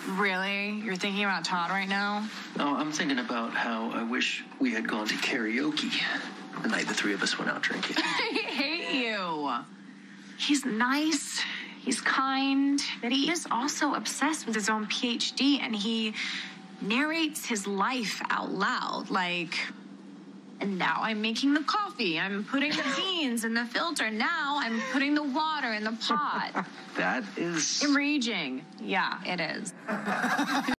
Really? You're thinking about Todd right now? No, I'm thinking about how I wish we had gone to karaoke the night the three of us went out drinking. I hate you. He's nice, he's kind, but he is also obsessed with his own PhD, and he narrates his life out loud, like, and now I'm making the coffee, I'm putting the beans in the filter, now I'm putting the water in the pot. That is... enraging. Yeah, it is.